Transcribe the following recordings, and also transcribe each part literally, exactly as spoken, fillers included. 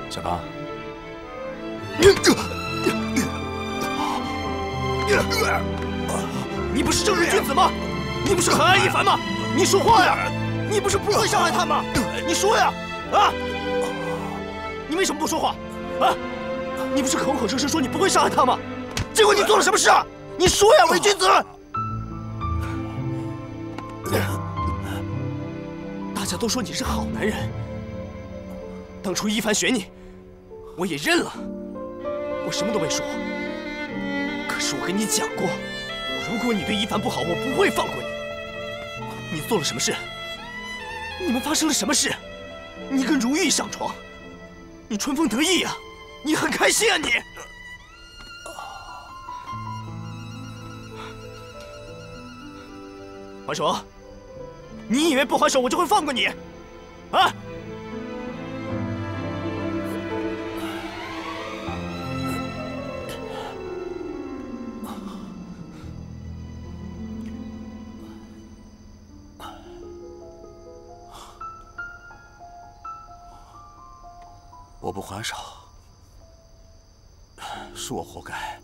小刚， 你不是正人君子吗？你不是很爱一凡吗？你说话呀！你不是不会伤害他吗？你说呀！啊！你为什么不说话？啊！你不是口口声声说你不会伤害他吗？结果你做了什么事啊？你说呀，伪君子！大家都说你是好男人，当初一凡选你，我也认了，我什么都没说。可是我跟你讲过，如果你对一凡不好，我不会放过你。你做了什么事？你们发生了什么事？你跟如玉上床，你春风得意啊，你很开心啊你！还手！你以为不还手我就会放过你？啊！ 我不还手，是我活该。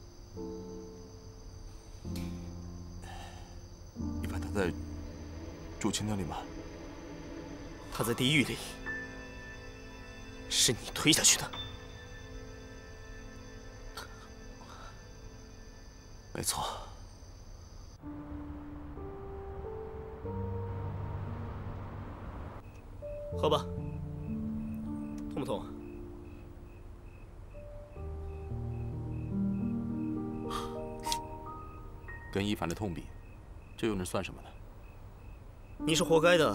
一凡他在竹青那里吗？ 他在地狱里，是你推下去的。 没错。 喝吧。痛不痛？ 跟一凡的痛比，这又能算什么呢？ 你是活该的。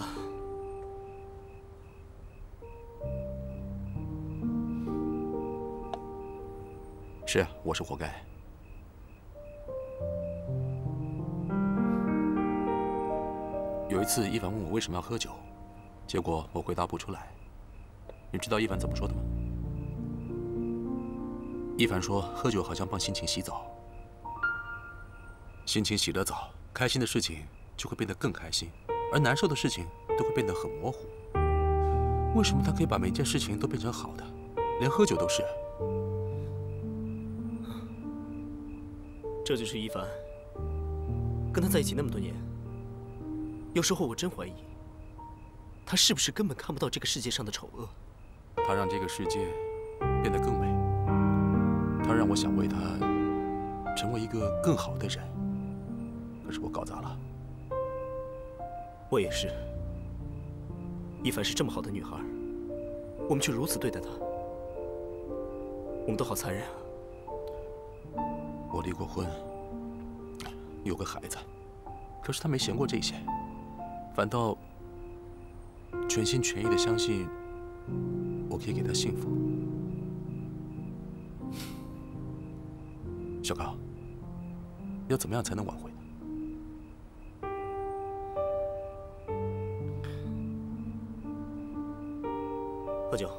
是啊，我是活该。有一次，一凡问我为什么要喝酒，结果我回答不出来。你知道一凡怎么说的吗？一凡说，喝酒好像帮心情洗澡，心情洗了澡，开心的事情就会变得更开心，而难受的事情都会变得很模糊。为什么他可以把每件事情都变成好的，连喝酒都是？ 这就是一凡。跟他在一起那么多年，有时候我真怀疑，他是不是根本看不到这个世界上的丑恶。 他让这个世界变得更美，他让我想为他成为一个更好的人，可是我搞砸了。 我也是。一凡是这么好的女孩，我们却如此对待她，我们都好残忍啊！ 我离过婚，有个孩子，可是他没嫌过这些，反倒全心全意的相信我可以给他幸福。小高，要怎么样才能挽回呢？ 喝酒。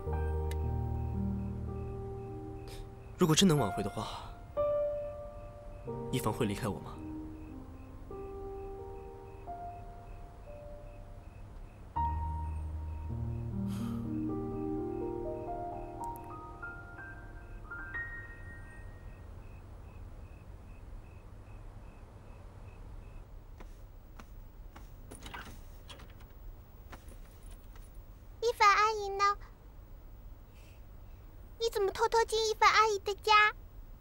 如果真能挽回的话，一凡会离开我吗？ 一凡阿姨呢？你怎么偷偷进一凡阿姨的家？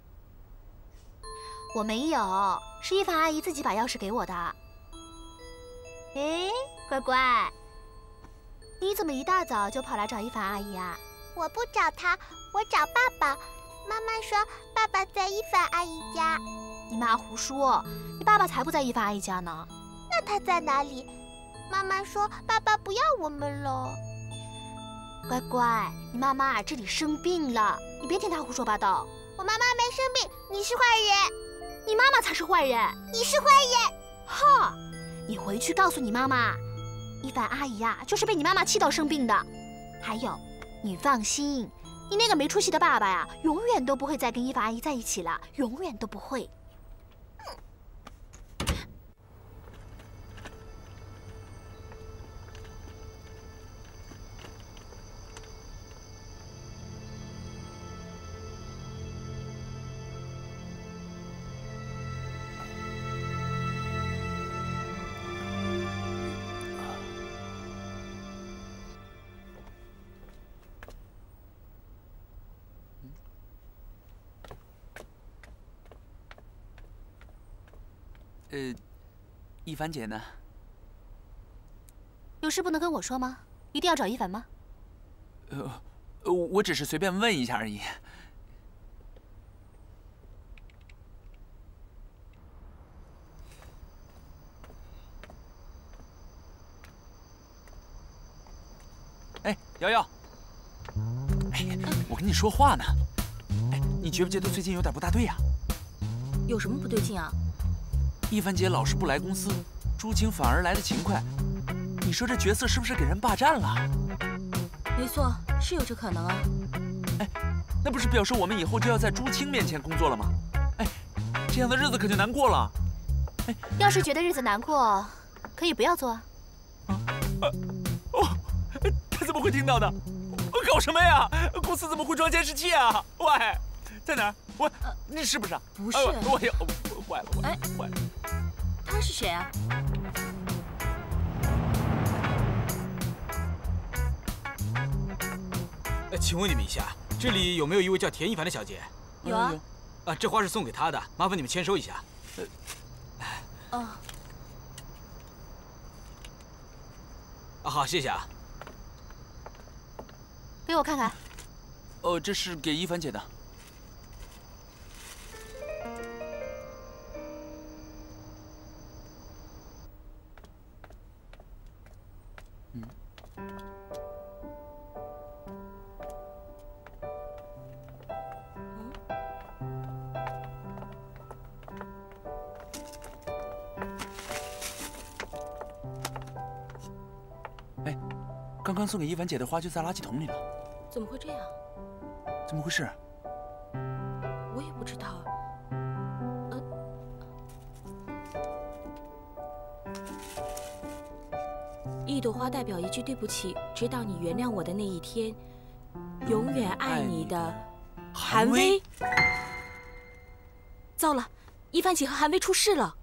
我没有，是一凡阿姨自己把钥匙给我的。哎，乖乖，你怎么一大早就跑来找一凡阿姨啊？ 我不找她，我找爸爸。妈妈说爸爸在一凡阿姨家。 你妈胡说，你爸爸才不在一凡阿姨家呢。 那他在哪里？妈妈说爸爸不要我们了。 乖乖，你妈妈这里生病了，你别听她胡说八道。 我妈妈没生病，你是坏人。 你妈妈才是坏人， 你是坏人。 哈！你回去告诉你妈妈，一凡阿姨呀、啊，就是被你妈妈气到生病的。还有，你放心，你那个没出息的爸爸呀、啊，永远都不会再跟一凡阿姨在一起了，永远都不会。 呃，一凡姐呢？ 有事不能跟我说吗？一定要找一凡吗？ 呃，我只是随便问一下而已。哎，瑶瑶，哎，我跟你说话呢。哎，你觉不觉得最近有点不大对呀？ 有什么不对劲啊？ 一凡姐老是不来公司，朱青反而来得勤快。你说这角色是不是给人霸占了？ 没错，是有这可能啊。 哎，那不是表示我们以后就要在朱青面前工作了吗？哎，这样的日子可就难过了。 哎，要是觉得日子难过，可以不要做啊。 啊啊哦，他怎么会听到的？搞什么呀？公司怎么会装监视器啊？喂，在哪儿？喂，你是不是？ 不是。 我也坏了， 哎， 坏了。 他是谁啊？ 呃，请问你们一下，这里有没有一位叫田一凡的小姐？ 有啊。 啊，这花是送给她的，麻烦你们签收一下。 哦。 啊，好，谢谢啊。 给我看看。 哦，这是给一凡姐的。嗯。哎，刚刚送给一凡姐的花就在垃圾桶里了。 怎么会这样？ 怎么回事？ 我也不知道。呃，一朵花代表一句对不起，直到你原谅我的那一天，永远爱你的韩薇。糟了，一凡姐和韩薇出事了。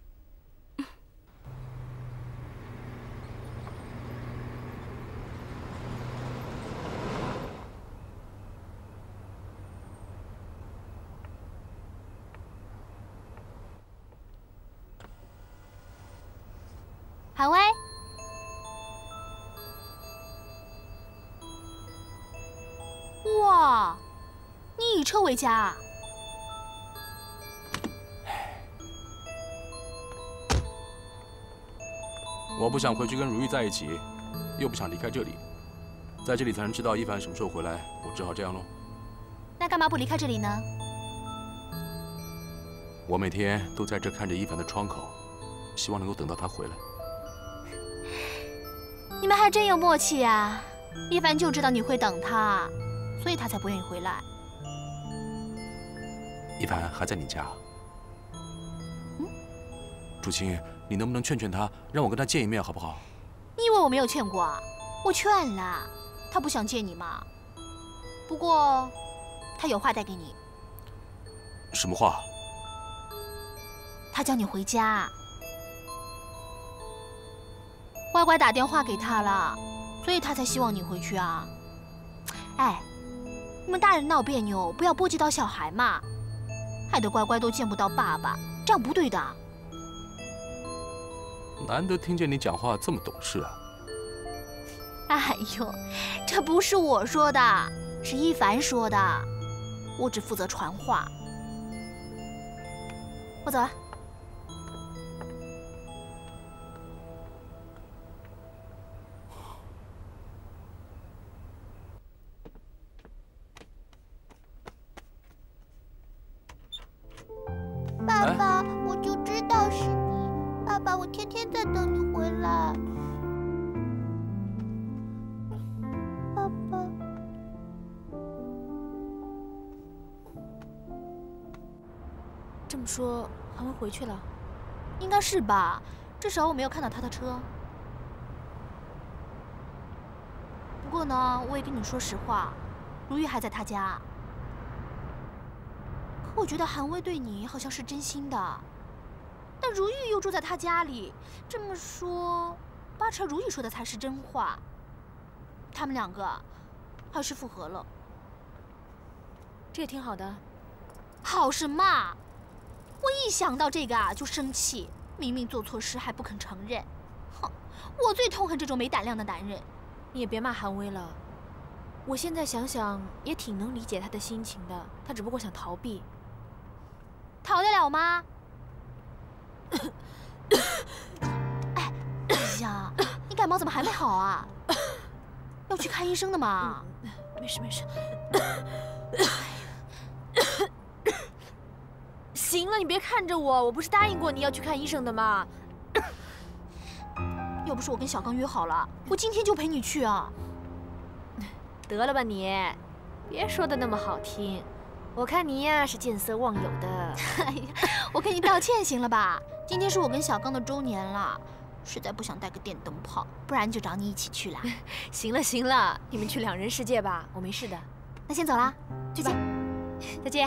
韩薇，哇，你以车为家啊？ 我不想回去跟如玉在一起，又不想离开这里，在这里才能知道一凡什么时候回来，我只好这样喽。 那干嘛不离开这里呢？ 我每天都在这看着一凡的窗口，希望能够等到他回来。 你们还真有默契啊！一凡就知道你会等他，所以他才不愿意回来。 一凡还在你家？嗯，朱青，你能不能劝劝他，让我跟他见一面，好不好？ 你以为我没有劝过啊？我劝了，他不想见你嘛。不过，他有话带给你。 什么话？ 他叫你回家。乖乖打电话给他了，所以他才希望你回去啊。哎，你们大人闹别扭，不要波及到小孩嘛，害得乖乖都见不到爸爸，这样不对的。 难得听见你讲话这么懂事啊！ 哎呦，这不是我说的，是一凡说的，我只负责传话。我走了。 爸爸，我就知道是你。爸爸，我天天在等你回来。爸爸， 这么说，韩薇回去了？应该是吧，至少我没有看到她的车。不过呢，我也跟你说实话，如玉还在她家。可我觉得韩薇对你好像是真心的，但如玉又住在她家里，这么说，八成如玉说的才是真话。他们两个还是复合了， 这也挺好的。 好什么？我一想到这个啊就生气。 明明做错事还不肯承认，哼！我最痛恨这种没胆量的男人。 你也别骂韩薇了，我现在想想也挺能理解他的心情的，他只不过想逃避。 逃得了吗？哎，哎呀，你感冒怎么还没好啊？要去看医生的嘛。 没事没事。行了，你别看着我，我不是答应过你要去看医生的吗？ 要不是我跟小刚约好了，我今天就陪你去啊。 得了吧你，别说的那么好听，我看你呀是见色忘友的。 哎呀，我跟你道歉行了吧？今天是我跟小刚的周年了，实在不想带个电灯泡，不然就找你一起去了。 行了行了，你们去两人世界吧，我没事的。 那先走了，再见。 再见。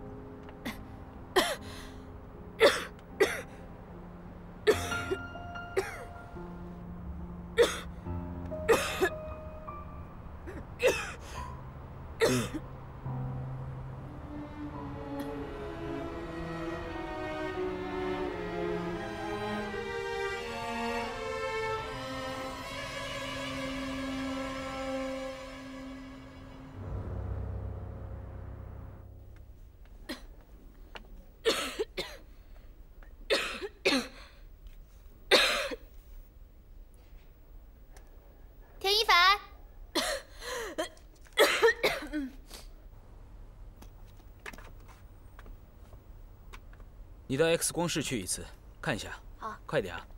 田一凡， 你到 X 光室去一次，看一下。 好， 快点啊！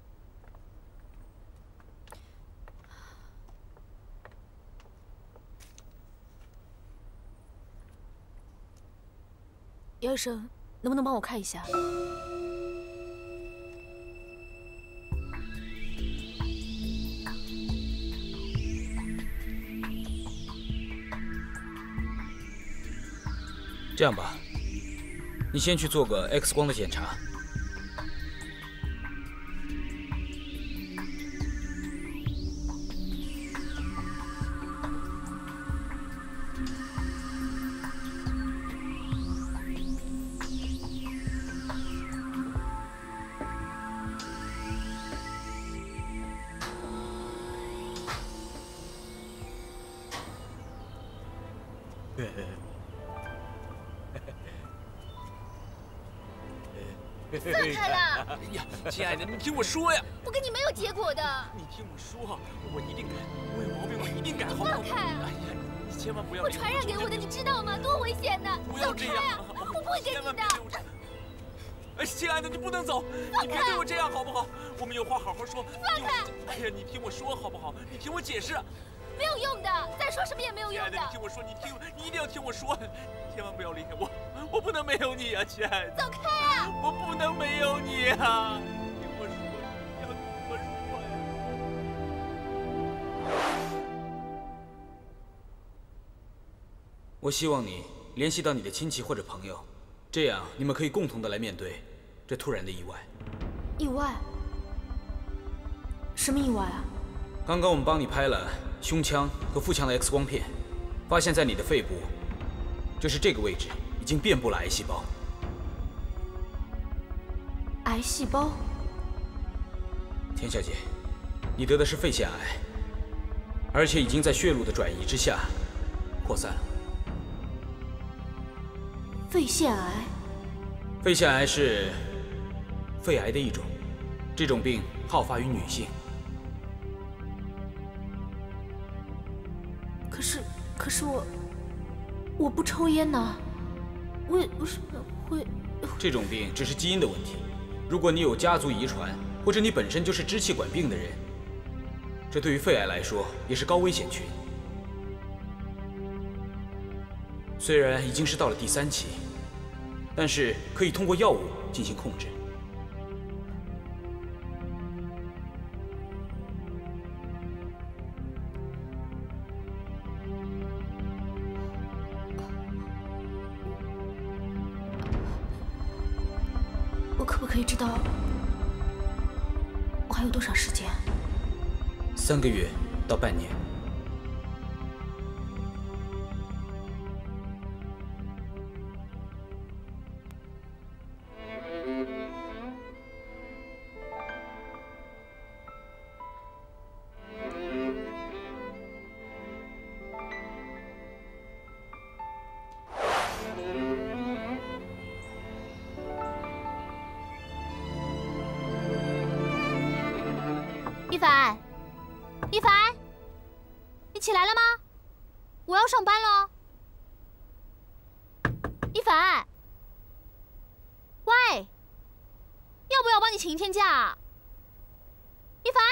姚医生，能不能帮我看一下？ 这样吧，你先去做个 X 光的检查。 放开了！ 哎呀，亲爱的，你听我说呀！ 我跟你没有结果的。 你听我说，我一定改，我有毛病我一定改，好不好？ 放开！ 哎呀，你千万不要！ 我传染给我的，你知道吗？多危险的！ 不要这样， 我不会给你的。 哎，亲爱的，你不能走，你别对我这样，好不好？我们有话好好说。 放开！ 哎呀，你听我说好不好？你听我解释。 没有用的，再说什么也没有用的。 亲爱的，你听我说，你听，你一定要听我说，千万不要离开我，我不能没有你啊，亲爱的。 走开啊！ 我不能没有你啊！听我说，你要听我说呀。我希望你联系到你的亲戚或者朋友，这样你们可以共同的来面对这突然的意外。 意外？什么意外啊？ 刚刚我们帮你拍了胸腔和腹腔的 X 光片，发现在你的肺部，就是这个位置，已经遍布了癌细胞。 癌细胞？ 田小姐，你得的是肺腺癌，而且已经在血路的转移之下扩散了。 肺腺癌？ 肺腺癌是肺癌的一种，这种病好发于女性。 可是，可是我，我不抽烟呐，为为什么会？ 这种病只是基因的问题，如果你有家族遗传，或者你本身就是支气管病的人，这对于肺癌来说也是高危险群。虽然已经是到了第三期，但是可以通过药物进行控制。 我可不可以知道我还有多少时间？ 三个月到半年。 一凡，你起来了吗？我要上班了。一凡，喂，要不要帮你请一天假？一凡。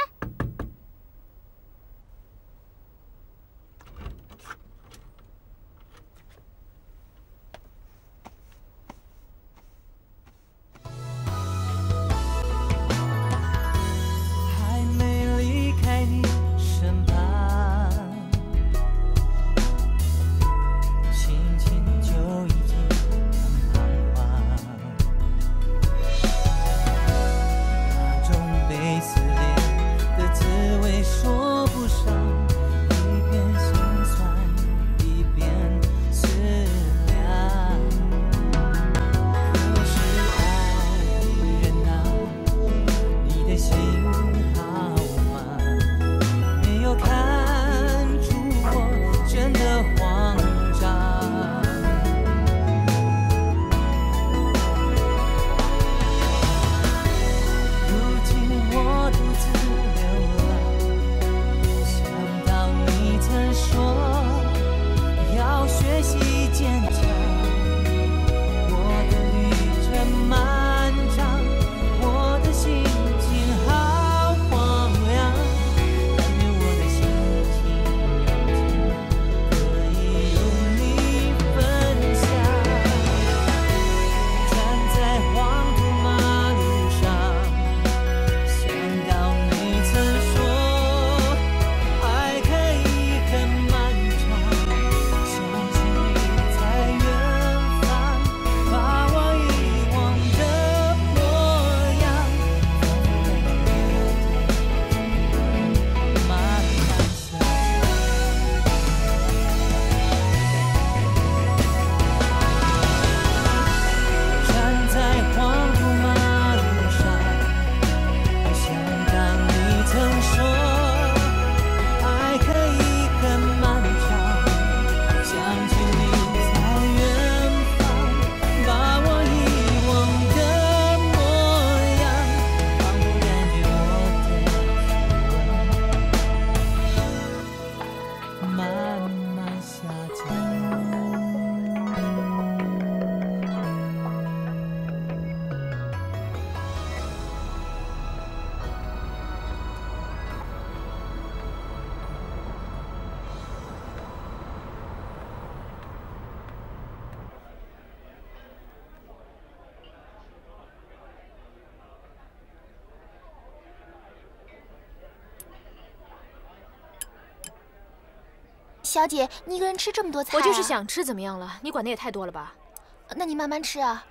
小姐，你一个人吃这么多菜、啊？ 我就是想吃，怎么样了？你管的也太多了吧？ 那你慢慢吃啊。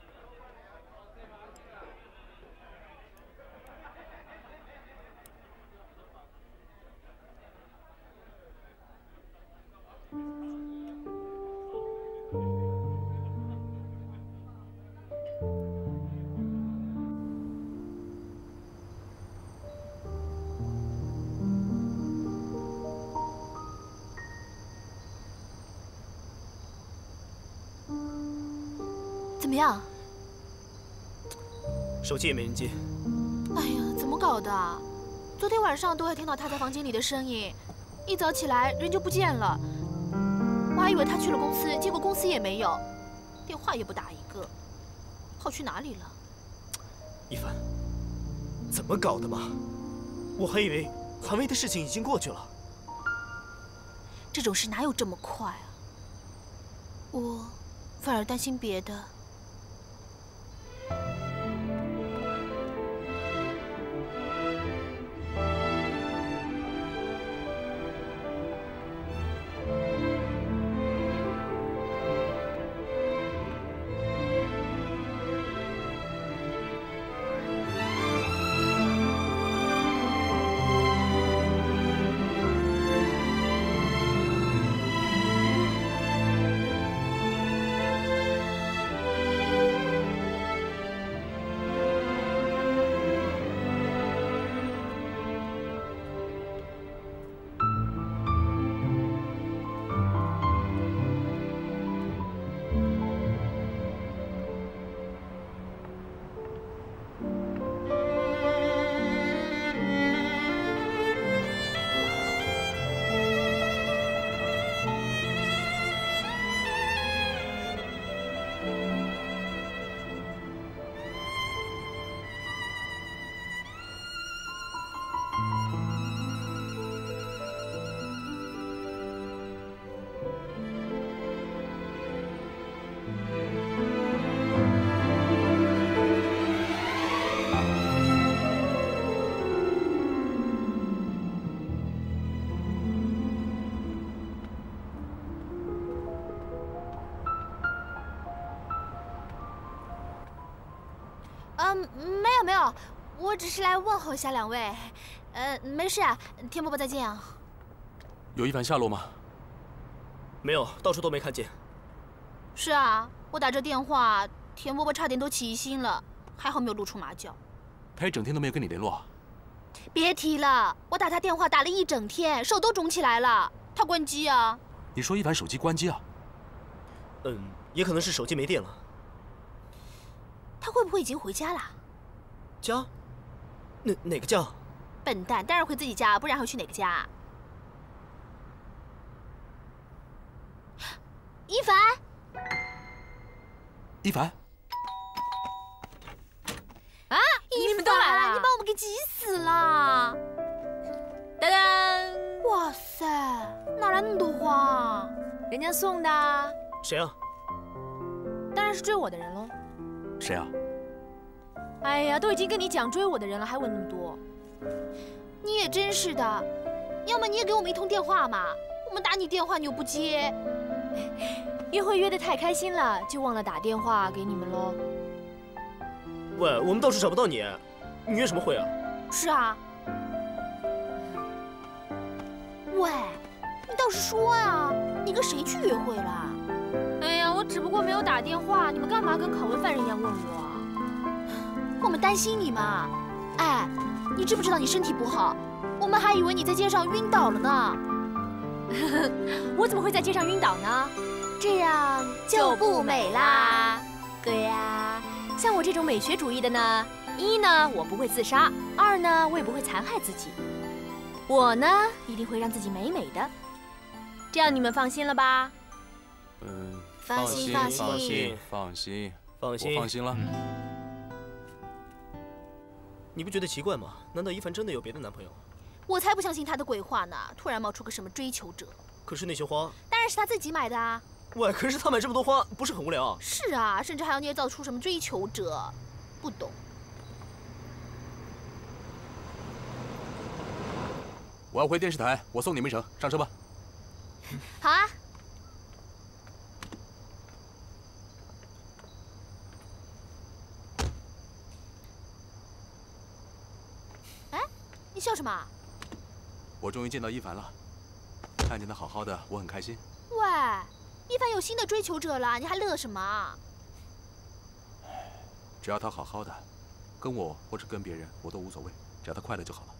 怎么样？ 手机也没人接。 哎呀，怎么搞的？昨天晚上都还听到他在房间里的声音，一早起来人就不见了。我还以为他去了公司，结果公司也没有，电话也不打一个，跑去哪里了？ 一凡，怎么搞的嘛？我还以为韩薇的事情已经过去了。 这种事哪有这么快啊？我反而担心别的。 嗯，没有没有，我只是来问候一下两位。呃，没事啊，田伯伯再见啊。 有一凡下落吗？ 没有，到处都没看见。 是啊，我打这电话，田伯伯差点都起疑心了，还好没有露出马脚。 他一整天都没有跟你联络啊？ 别提了，我打他电话打了一整天，手都肿起来了。他关机啊。 你说一凡手机关机啊？ 嗯，也可能是手机没电了。 他会不会已经回家了？ 家？哪哪个家？ 笨蛋，当然回自己家，不然会去哪个家？一凡， 一凡， 啊，你们都来了，你把我们给急死了！ 噔噔， 哇塞，哪来那么多花？ 人家送的。 谁啊？ 当然是追我的人喽。 谁啊？ 哎呀，都已经跟你讲追我的人了，还问那么多。 你也真是的，要么你也给我们一通电话嘛，我们打你电话你又不接。 约会约得太开心了，就忘了打电话给你们喽。 喂，我们到处找不到你，你约什么会啊？ 是啊。喂，你倒是说啊，你跟谁去约会了？ 哎呀，我只不过没有打电话，你们干嘛跟拷问犯人一样问我？ 我们担心你嘛。哎，你知不知道你身体不好？我们还以为你在街上晕倒了呢。 我怎么会在街上晕倒呢？ 这样就不美啦。 对呀，像我这种美学主义的呢，一呢我不会自杀，二呢我也不会残害自己，我呢一定会让自己美美的。这样你们放心了吧？ 嗯， 放心放心放心放心放心， 我放心了。 你不觉得奇怪吗？难道一凡真的有别的男朋友？ 我才不相信他的鬼话呢！突然冒出个什么追求者？ 可是那些花， 当然是他自己买的啊！ 喂，可是他买这么多花，不是很无聊？ 是啊，甚至还要捏造出什么追求者，不懂。 我要回电视台，我送你们一程，上车吧。 好啊。哎，你笑什么？ 我终于见到一凡了，看见他好好的，我很开心。 喂，一凡有新的追求者了，你还乐什么？ 只要他好好的，跟我或者跟别人我都无所谓，只要他快乐就好了。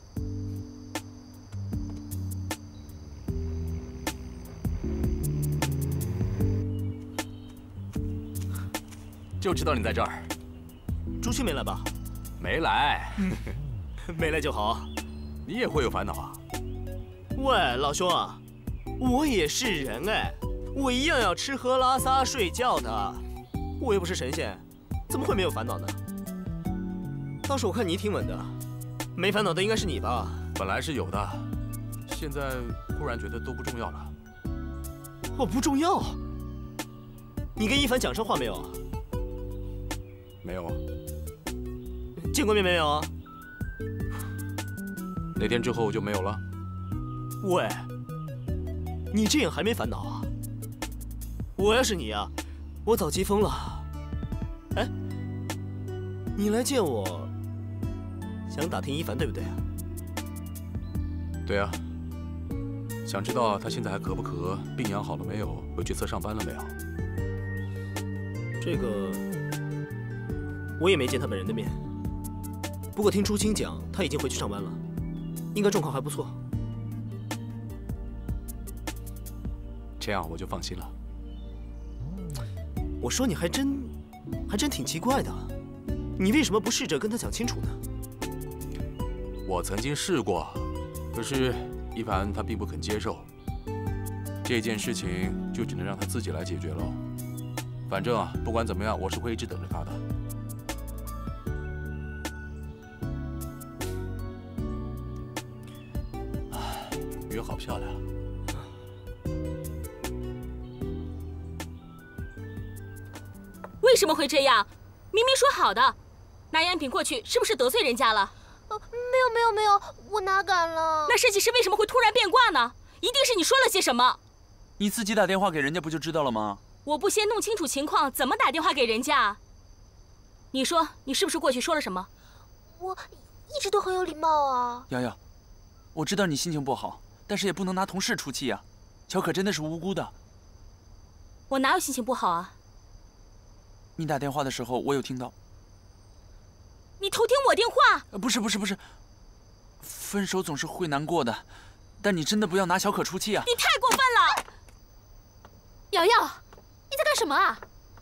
就知道你在这儿。 朱青没来吧？ 没来。 没来就好。 你也会有烦恼啊？ 喂，老兄啊，我也是人哎，我一样要吃喝拉撒睡觉的，我又不是神仙，怎么会没有烦恼呢？倒是我看你挺稳的，没烦恼的应该是你吧？ 本来是有的，现在忽然觉得都不重要了。 哦，不重要。你跟一凡讲上话没有？ 没有啊。 见过面没有啊？ 那天之后就没有了。 喂，你这样还没烦恼啊？我要是你啊，我早急疯了。哎，你来见我，想打听一凡对不对啊？ 对啊，想知道他现在还咳不咳，病养好了没有，回去测上班了没有？ 这个我也没见他本人的面，不过听朱青讲，他已经回去上班了，应该状况还不错。 这样我就放心了。 我说你还真，还真挺奇怪的，你为什么不试着跟他讲清楚呢？ 我曾经试过，可是一凡他并不肯接受。这件事情就只能让他自己来解决喽。反正啊，不管怎么样，我是会一直等着他的。雨好漂亮。 为什么会这样？明明说好的，拿样品过去，是不是得罪人家了？ 呃，没有没有没有，我哪敢了？ 那设计师为什么会突然变卦呢？一定是你说了些什么。 你自己打电话给人家不就知道了吗？ 我不先弄清楚情况，怎么打电话给人家？ 你说，你是不是过去说了什么？ 我一直都很有礼貌啊。 瑶瑶，我知道你心情不好，但是也不能拿同事出气呀。乔可真的是无辜的。 我哪有心情不好啊？ 你打电话的时候，我有听到。 你偷听我电话？ 呃，不是不是不是，分手总是会难过的，但你真的不要拿小可出气啊！ 你太过分了！ 瑶瑶，你在干什么啊？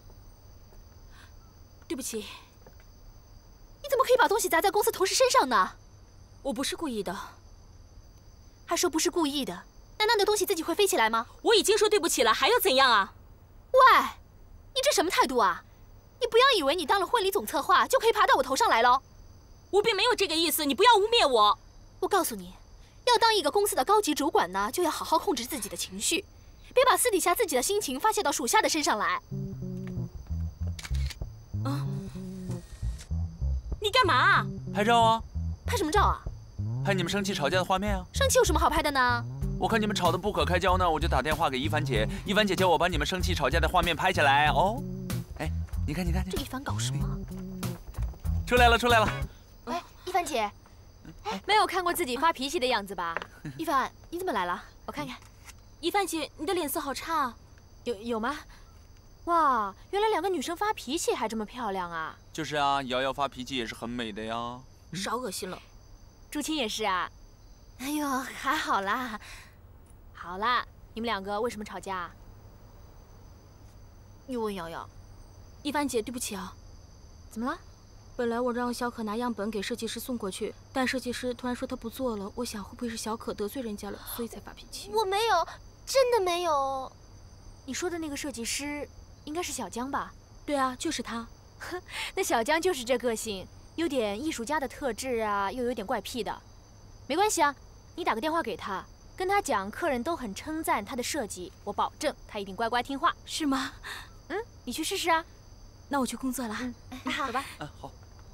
对不起。 你怎么可以把东西砸在公司同事身上呢？ 我不是故意的。 还说不是故意的，难道那东西自己会飞起来吗？ 我已经说对不起了，还要怎样啊？ 喂，你这什么态度啊？你不要以为你当了婚礼总策划就可以爬到我头上来喽！ 我并没有这个意思，你不要污蔑我。 我告诉你，要当一个公司的高级主管呢，就要好好控制自己的情绪，别把私底下自己的心情发泄到属下的身上来。 啊！你干嘛？ 拍照啊！ 拍什么照啊？ 拍你们生气吵架的画面啊！ 生气有什么好拍的呢？ 我看你们吵得不可开交呢，我就打电话给一凡姐，一凡姐叫我把你们生气吵架的画面拍下来哦。哎，你看，你看， 这一凡搞什么？ 出来了，出来了！ 哎，一凡姐，没有看过自己发脾气的样子吧？一凡，你怎么来了？我看看。 一凡姐，你的脸色好差啊。 有有吗？哇，原来两个女生发脾气还这么漂亮啊！ 就是啊，瑶瑶发脾气也是很美的呀。 少恶心了。 朱青也是啊。哎呦，还好啦。好啦，你们两个为什么吵架？ 你问瑶瑶。 一凡姐，对不起啊。 怎么了？ 本来我让小可拿样本给设计师送过去，但设计师突然说他不做了。我想会不会是小可得罪人家了，所以才发脾气？ 我没有，真的没有。 你说的那个设计师应该是小江吧？ 对啊，就是他。 那小江就是这个性，有点艺术家的特质啊，又有点怪癖的。没关系啊，你打个电话给他，跟他讲客人都很称赞他的设计，我保证他一定乖乖听话。 是吗？ 嗯，你去试试啊。 那我去工作了。 嗯，好，走吧。 嗯，好。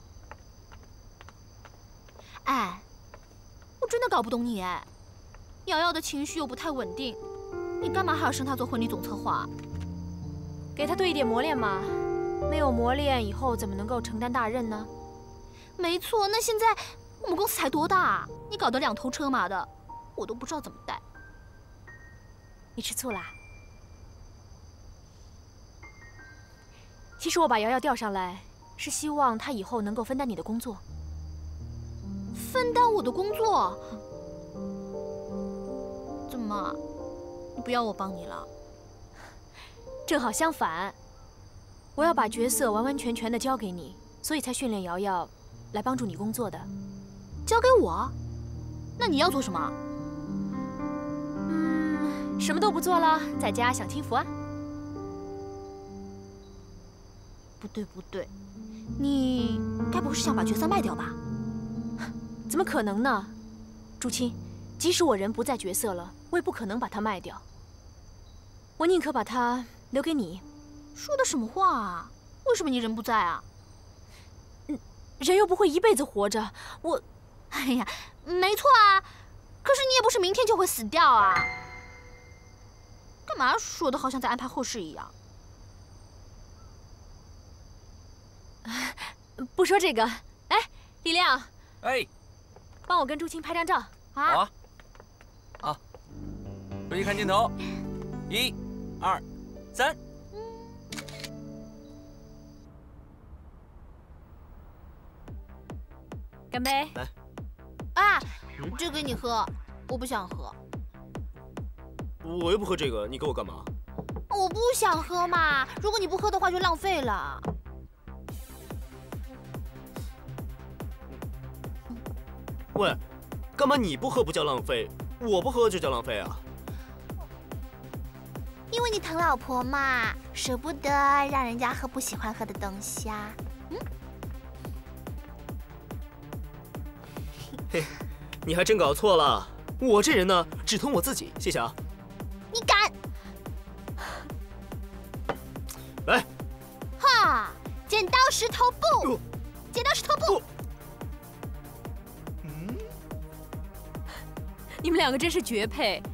哎，我真的搞不懂你哎，瑶瑶的情绪又不太稳定，你干嘛还要升她做婚礼总策划？ 给她多一点磨练嘛，没有磨练，以后怎么能够承担大任呢？ 没错，那现在我们公司才多大，你搞得两头车马的，我都不知道怎么带。 你吃醋啦？其实我把瑶瑶调上来，是希望她以后能够分担你的工作。 分担我的工作？怎么，你不要我帮你了？ 正好相反，我要把角色完完全全的交给你，所以才训练瑶瑶来帮助你工作的。 交给我？那你要做什么？ 嗯，什么都不做了，在家享清福啊。 不对不对，你该不会是想把角色卖掉吧？ 怎么可能呢，朱青，即使我人不在角色了，我也不可能把它卖掉。我宁可把它留给你。 说的什么话啊？为什么你人不在啊？ 嗯，人又不会一辈子活着，我…… 哎呀，没错啊，可是你也不是明天就会死掉啊。干嘛说的好像在安排后事一样？ 不说这个，哎，李亮， 哎， 帮我跟朱青拍张照啊！ 好啊，啊，注意看镜头，一、二、三。 干杯！ 来， 啊，这给你喝，我不想喝。 我又不喝这个，你给我干嘛？ 我不想喝嘛，如果你不喝的话就浪费了。 喂，干嘛你不喝不叫浪费，我不喝就叫浪费啊？ 因为你疼老婆嘛，舍不得让人家喝不喜欢喝的东西啊。嗯， 嘿，你还真搞错了。我这人呢，只疼我自己。谢谢啊。 你敢？ 来， 哈，剪刀石头布，剪刀石头布。 嗯， 你们两个真是绝配。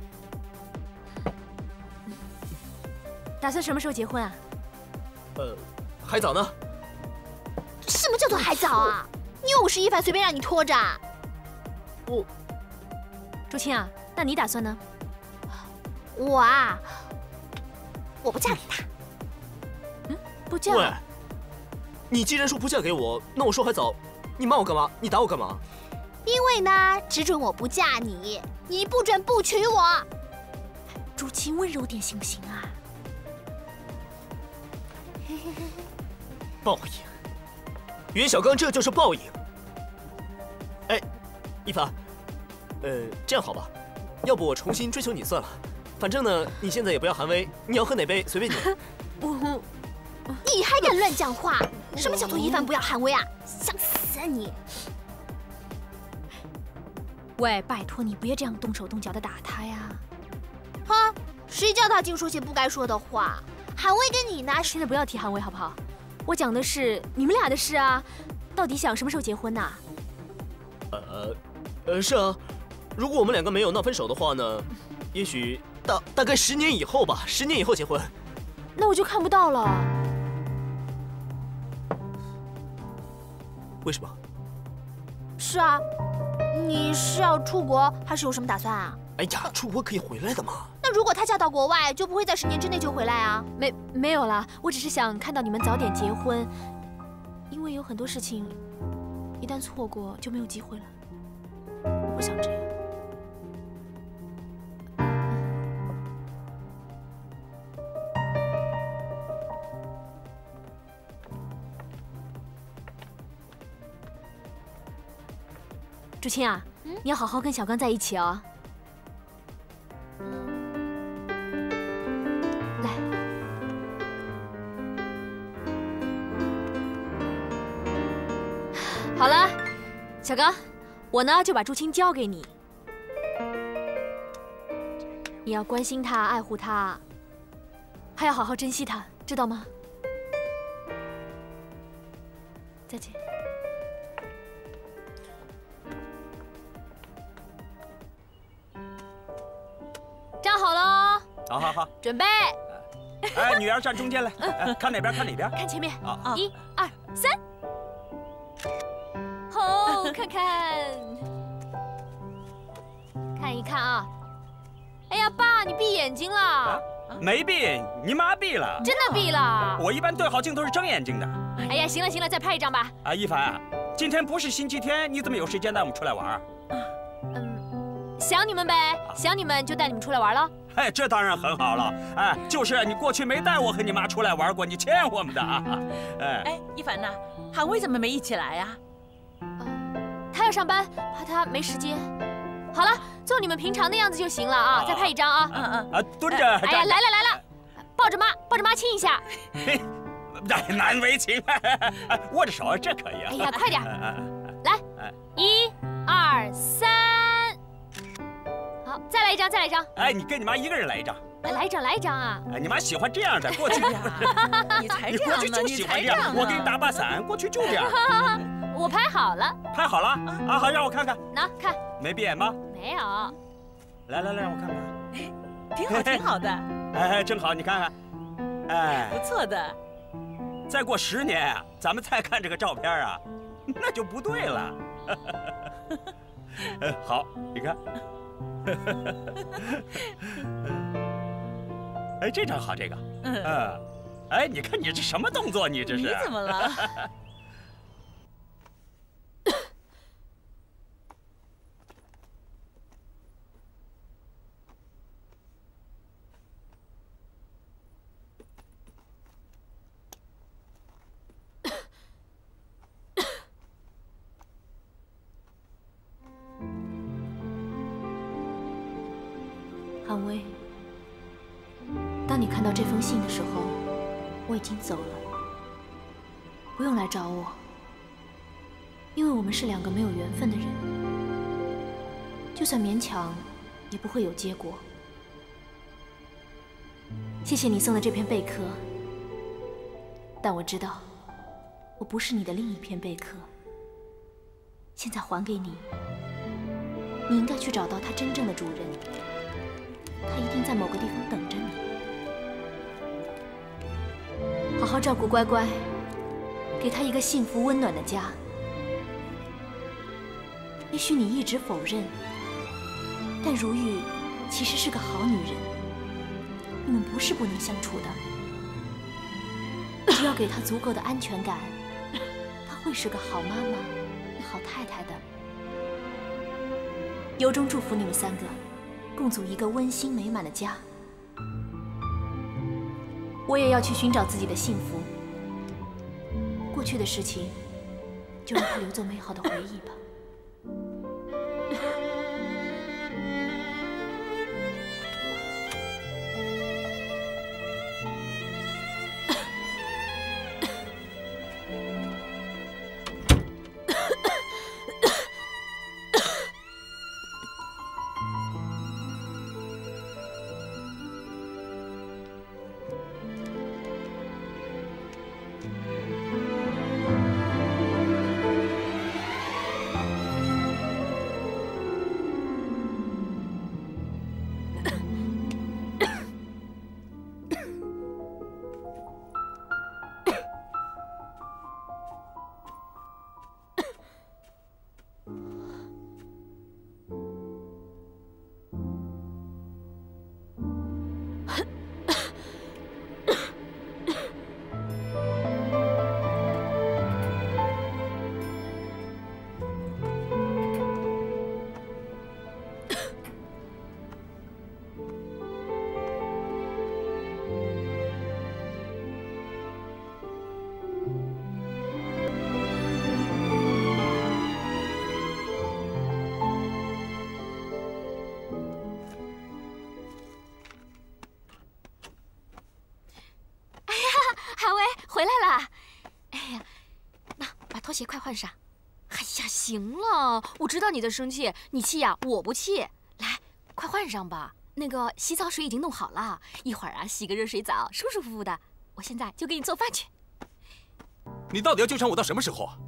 打算什么时候结婚啊？ 呃，还早呢。 叫做还早啊？你又不是一凡随便让你拖着。 我， 朱青啊，那你打算呢？ 我啊，我不嫁给他。 嗯，不嫁？ 喂，你既然说不嫁给我，那我说还早，你骂我干嘛？你打我干嘛？ 因为呢，只准我不嫁你，你不准不娶我。 朱青，温柔点行不行啊？ 报应，袁小刚这就是报应。哎，一凡，呃，这样好吧，要不我重新追求你算了。反正呢，你现在也不要韩威，你要喝哪杯随便你。 我，你还敢乱讲话？什么叫做一凡不要韩威啊？想死啊你！ 喂，拜托你不要这样动手动脚的打他呀！ 哈，谁叫他净说些不该说的话？韩威跟你呢？ 现在不要提韩威好不好？我讲的是你们俩的事啊，到底想什么时候结婚呐？ 呃，呃，是啊，如果我们两个没有闹分手的话呢，也许大大概十年以后吧，十年以后结婚。 那我就看不到了。 为什么？ 是啊，你是要出国还是有什么打算啊？ 哎呀，出国可以回来的嘛。 那如果他嫁到国外，就不会在十年之内就回来啊？ 没没有啦，我只是想看到你们早点结婚，因为有很多事情，一旦错过就没有机会了。我不想这样。朱青啊，嗯、你要好好跟小刚在一起哦。来，好了，小刚，我呢就把朱青交给你，你要关心他、爱护他，还要好好珍惜他，知道吗？再见。站好喽！ 好好好， 准备。 哎，女儿站中间来，哎，看哪边？看哪边？ 看前面。 啊！ 一、二、三。好，看看，看一看啊！哎呀，爸，你闭眼睛了。啊、 没闭，你妈闭了。 真的闭了。 我一般对好镜头是睁眼睛的。 哎呀，行了行了，再拍一张吧。 啊，一凡，今天不是星期天，你怎么有时间带我们出来玩？ 嗯，想你们呗，想你们就带你们出来玩了。 哎，这当然很好了。哎，就是你过去没带我和你妈出来玩过，你欠我们的啊。 哎，哎，一凡呐，韩威怎么没一起来呀？ 嗯，他要上班，怕他没时间。好了，做你们平常的样子就行了啊！再拍一张啊！ 嗯嗯啊，蹲着。 哎呀，来了来了，抱着妈，抱着妈亲一下。 嘿，难为情，握着手这可以啊。 哎呀，快点，来，一、二、三。好，再来一张，再来一张。 哎，你跟你妈一个人来一张。 来一张，来一张啊！ 哎，你妈喜欢这样的，过去呀，你才这样呢， 你喜欢这样。我给你打把伞，过去就这样。 我拍好了， 拍好了啊！好，让我看看。 拿看， 没闭眼吗？ 没有。 来来来，让我看看。 挺好，挺好的。 哎，真好，你看看。哎， 不错的。 再过十年啊，咱们再看这个照片啊，那就不对了。好，你看。哎，这张好，这个。嗯。嗯。哎，你看你这什么动作？你这是？ 你怎么了？ 韩威，当你看到这封信的时候，我已经走了，不用来找我，因为我们是两个没有缘分的人，就算勉强，也不会有结果。谢谢你送的这篇贝壳，但我知道，我不是你的另一篇贝壳，现在还给你，你应该去找到它真正的主人。他一定在某个地方等着你，好好照顾乖乖， 给她一个幸福温暖的家。也许你一直否认，但如玉其实是个好女人，你们不是不能相处的。只要给她足够的安全感，她会是个好妈妈、好太太的。由衷祝福你们三个，共组一个温馨美满的家。我也要去寻找自己的幸福。过去的事情，就让它留作美好的回忆吧。回来啦！哎呀，那把拖鞋快换上。哎呀，行了，我知道你在生气，你气呀，我不气。来，快换上吧。那个洗澡水已经弄好了，一会儿啊洗个热水澡，舒舒服服的。我现在就给你做饭去。 你到底要纠缠我到什么时候啊？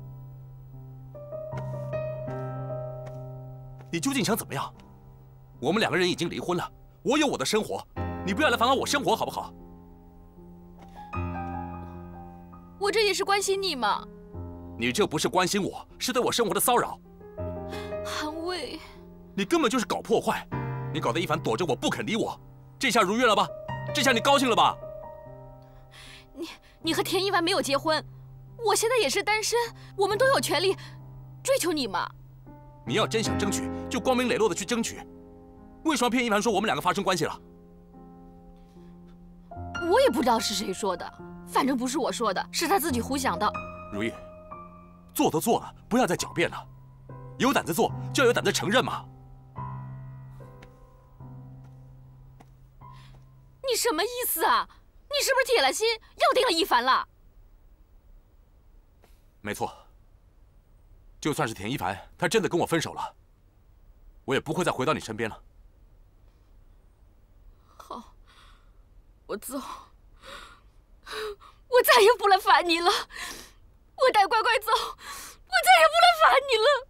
你究竟想怎么样？我们两个人已经离婚了，我有我的生活，你不要来烦扰我生活好不好？ 我这也是关心你嘛。 你这不是关心我，是对我生活的骚扰。 韩卫， 你根本就是搞破坏，你搞得一凡躲着我不肯理我，这下如愿了吧？这下你高兴了吧？ 你你和田一凡没有结婚，我现在也是单身，我们都有权利追求你嘛。 你要真想争取，就光明磊落的去争取，为什么骗一凡说我们两个发生关系了？ 我也不知道是谁说的，反正不是我说的，是他自己胡想的。 如意，做都做了，不要再狡辩了。有胆子做，就要有胆子承认嘛。 你什么意思啊？你是不是铁了心要定了一凡了？ 没错。就算是田一凡，他真的跟我分手了，我也不会再回到你身边了。 好，我走，我再也不来烦你了。我带乖乖走，我再也不来烦你了。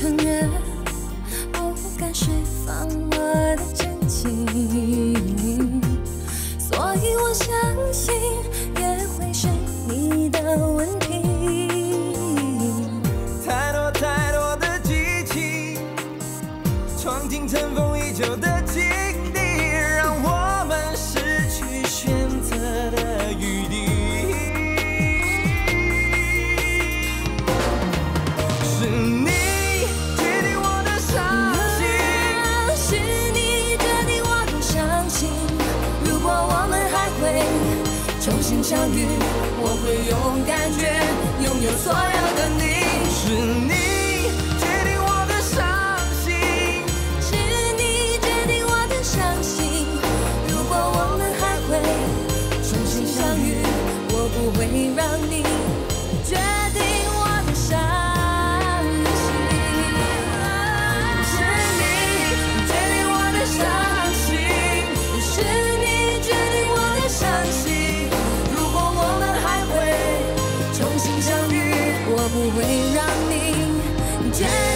承认，不敢释放我的真情，所以我相信也会是你的问题。 太多太多的激情，闯进尘封已久的境地，让我们失去选择的余地。是你决定我的伤心， 是你决定我的伤心。如果我们还会重新相遇，我会用感觉拥有所有的你。 是你决定我的伤心， 是你决定我的伤心。如果我们还会重新相遇，我不会让你决定我的伤心。是你决定我的伤心，是你决定我的伤心。如果我们还会重新相遇，我不会让你决定。